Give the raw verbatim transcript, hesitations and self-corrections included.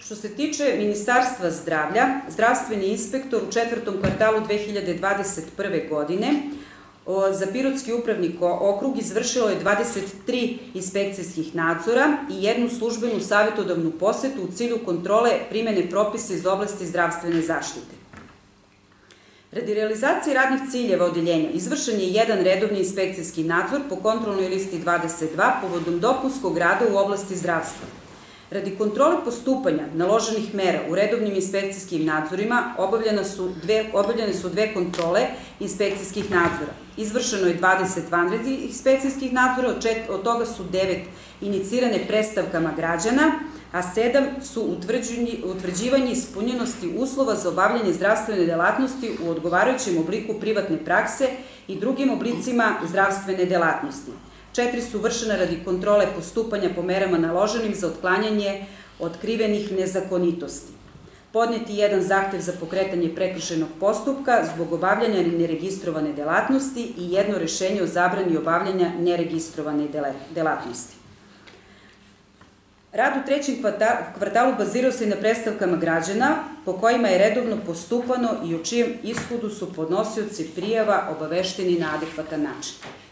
Što se tiče Ministarstva zdravlja, zdravstveni inspektor u četvrtom kvartalu dve hiljade dvadeset prve. godine za Pirotski upravni okrug izvršilo je dvadeset tri inspekcijskih nadzora i jednu službenu savjetodavnu posetu u cilju kontrole primene propisa iz oblasti zdravstvene zaštite. Radi realizacije radnih ciljeva odeljenja izvršen je jedan redovni inspekcijski nadzor po kontrolnoj listi dvadeset dva povodom dopunskog rada u oblasti zdravstva. Radi kontrole postupanja naloženih mera u redovnim inspekcijskim nadzorima obavljene su dve kontrole inspekcijskih nadzora. Izvršeno je dvadeset vanrednih inspekcijskih nadzora, od toga su devet inicirane predstavkama građana, a sedam su utvrđivanje ispunjenosti uslova za obavljanje zdravstvene delatnosti u odgovarajućem obliku privatne prakse i drugim oblicima zdravstvene delatnosti. Četiri su vršena radi kontrole postupanja po merama naloženim za otklanjanje otkrivenih nezakonitosti. Podnet je jedan zahtev za pokretanje prekršajnog postupka zbog obavljanja neregistrovane delatnosti i jedno rešenje o zabrani obavljanja neregistrovane delatnosti. Rad u trećem kvartalu bazirao se na predstavkama građana po kojima je redovno postupano i o čijem ishodu su podnosioci prijava obavešteni na adekvatan način.